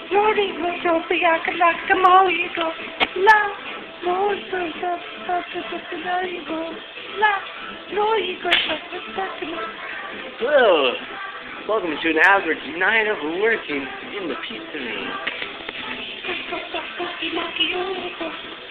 Lorigo, Sofiakalaka, Moigo, La, Moso, Lorigo, La, Lorigo, Hello. Welcome to an average night of working in the pizzeria.